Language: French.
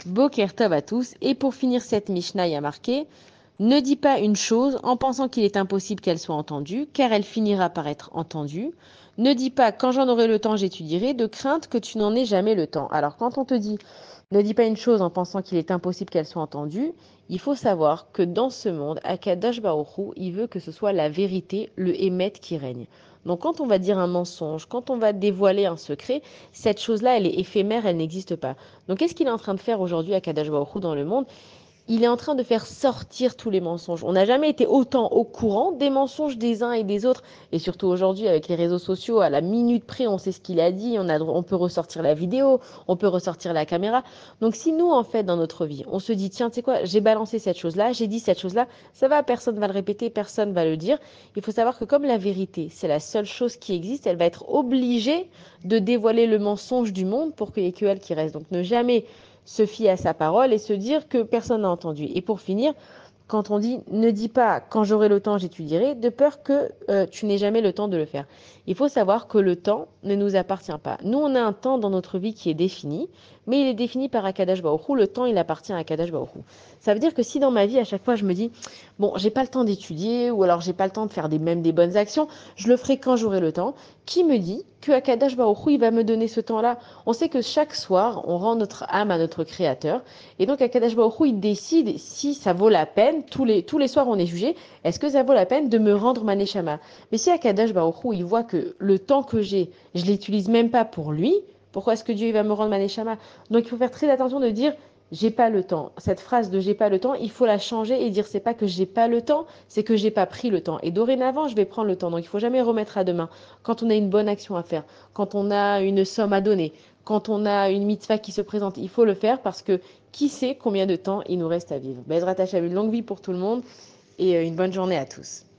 Boker Tov à tous. Et pour finir cette Mishnah, il y a marqué: ne dis pas une chose en pensant qu'il est impossible qu'elle soit entendue, car elle finira par être entendue. Ne dis pas quand j'en aurai le temps, j'étudierai, de crainte que tu n'en aies jamais le temps. Alors quand on te dit ne dis pas une chose en pensant qu'il est impossible qu'elle soit entendue, il faut savoir que dans ce monde, Akadosh Baruch Hu, il veut que ce soit la vérité, le émet qui règne. Donc quand on va dire un mensonge, quand on va dévoiler un secret, cette chose-là, elle est éphémère, elle n'existe pas. Donc qu'est-ce qu'il est en train de faire aujourd'hui Akadosh Baruch Hu dans le monde? Il est en train de faire sortir tous les mensonges. On n'a jamais été autant au courant des mensonges des uns et des autres. Et surtout aujourd'hui, avec les réseaux sociaux, à la minute près, on sait ce qu'il a dit, on peut ressortir la vidéo, on peut ressortir la caméra. Donc si nous, en fait, dans notre vie, on se dit, tiens, tu sais quoi, j'ai balancé cette chose-là, j'ai dit cette chose-là, ça va, personne ne va le répéter, personne ne va le dire. Il faut savoir que comme la vérité, c'est la seule chose qui existe, elle va être obligée de dévoiler le mensonge du monde pour qu'il n'y ait que elle qui reste. Donc ne jamais se fier à sa parole et se dire que personne n'a entendu. Et pour finir, quand on dit ne dis pas quand j'aurai le temps, j'étudierai, de peur que tu n'aies jamais le temps de le faire. Il faut savoir que le temps ne nous appartient pas. Nous, on a un temps dans notre vie qui est défini, mais il est défini par Akadosh Baruch Hu. Le temps, il appartient à Akadosh Baruch Hu. Ça veut dire que si dans ma vie, à chaque fois, je me dis, bon, j'ai pas le temps d'étudier, ou alors j'ai pas le temps de faire même des bonnes actions, je le ferai quand j'aurai le temps. Qui me dit que Akadosh Baruch Hu, il va me donner ce temps-là? On sait que chaque soir, on rend notre âme à notre Créateur. Et donc, Akadosh Baruch Hu, il décide si ça vaut la peine. Tous les soirs, on est jugé. Est-ce que ça vaut la peine de me rendre ma neshama? Mais si Akadosh Baruch Hu, il voit que le temps que j'ai, je l'utilise même pas pour lui, pourquoi est-ce que Dieu il va me rendre ma neshama? Donc, il faut faire très attention de dire j'ai pas le temps. Cette phrase de j'ai pas le temps, il faut la changer et dire c'est pas que j'ai pas le temps, c'est que j'ai pas pris le temps. Et dorénavant, je vais prendre le temps. Donc, il faut jamais remettre à demain. Quand on a une bonne action à faire, quand on a une somme à donner, quand on a une mitzvah qui se présente, il faut le faire parce que qui sait combien de temps il nous reste à vivre. Bezrat Hashem, une longue vie pour tout le monde et une bonne journée à tous.